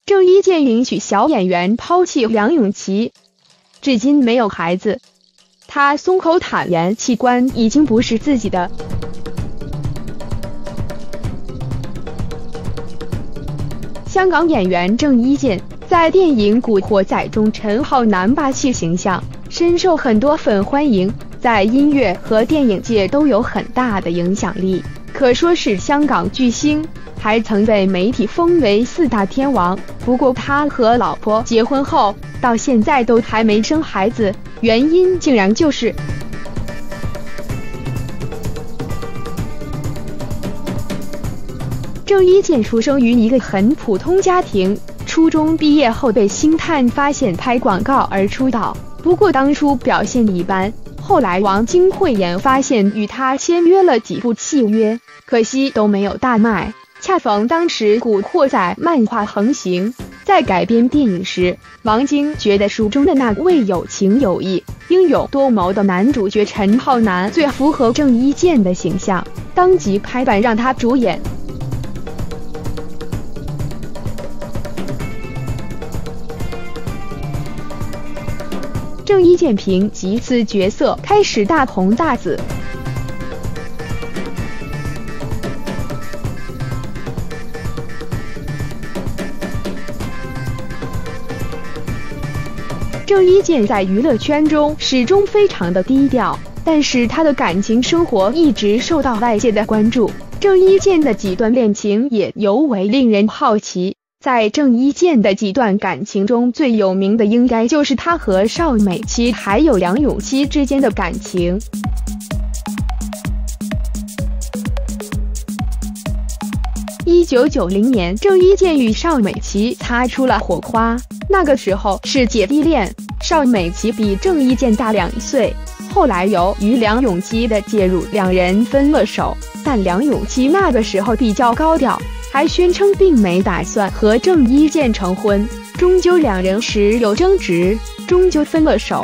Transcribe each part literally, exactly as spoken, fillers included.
郑伊健允许小演员抛弃梁咏琪，至今没有孩子。他松口坦言，器官已经不是自己的。香港演员郑伊健在电影《古惑仔》中陈浩南霸气形象深受很多粉欢迎，在音乐和电影界都有很大的影响力，可说是香港巨星，还曾被媒体封为四大天王。不过他和老婆结婚后，到现在都还没生孩子，原因竟然就是郑伊健出生于一个很普通家庭，初中毕业后被星探发现拍广告而出道，不过当初表现一般，后来王晶慧眼发现与他签约了几部契约，可惜都没有大卖。恰逢当时《古惑仔》漫画横行，在改编电影时，王晶觉得书中的那位有情有义、英勇多谋的男主角陈浩南最符合郑伊健的形象，当即拍板让他主演。郑伊健凭藉此角色开始大红大紫。郑伊健在娱乐圈中始终非常的低调，但是他的感情生活一直受到外界的关注。郑伊健的几段恋情也尤为令人好奇。在郑伊健的几段感情中，最有名的应该就是他和邵美琪还有梁咏琪之间的感情。一九九零年，郑伊健与邵美琪擦出了火花，那个时候是姐弟恋，邵美琪比郑伊健大两岁。后来由于梁咏琪的介入，两人分了手，但梁咏琪那个时候比较高调，还宣称并没打算和郑伊健成婚，终究两人时有争执，终究分了手。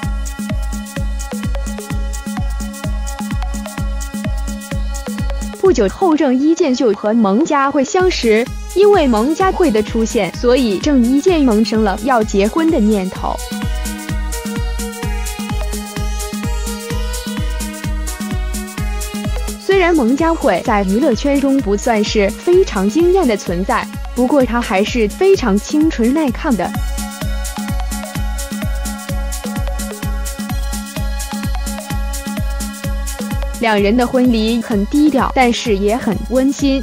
不久后，郑伊健就和蒙嘉慧相识，因为蒙嘉慧的出现，所以郑伊健萌生了要结婚的念头。虽然蒙嘉慧在娱乐圈中不算是非常惊艳的存在，不过她还是非常清纯耐看的。两人的婚礼很低调，但是也很温馨。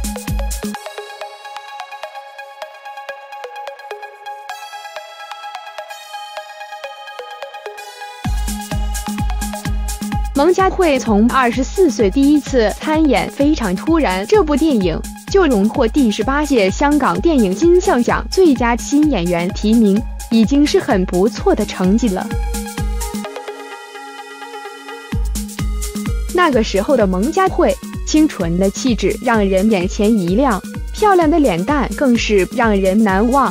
蒙嘉慧从二十四岁第一次参演《非常突然》这部电影，就荣获第十八届香港电影金像奖最佳新演员提名，已经是很不错的成绩了。那个时候的蒙嘉慧，清纯的气质让人眼前一亮，漂亮的脸蛋更是让人难忘。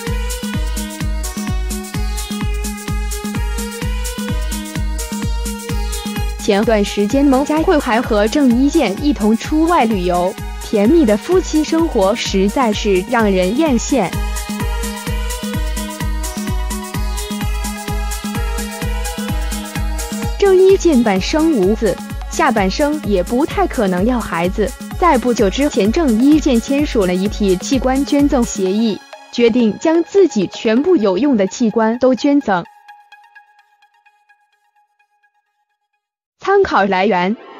前段时间，蒙嘉慧还和郑伊健一同出外旅游，甜蜜的夫妻生活实在是让人艳羡。郑伊健半生无子，下半生也不太可能要孩子。在不久之前，郑伊健签署了遗体器官捐赠协议，决定将自己全部有用的器官都捐赠。参考来源。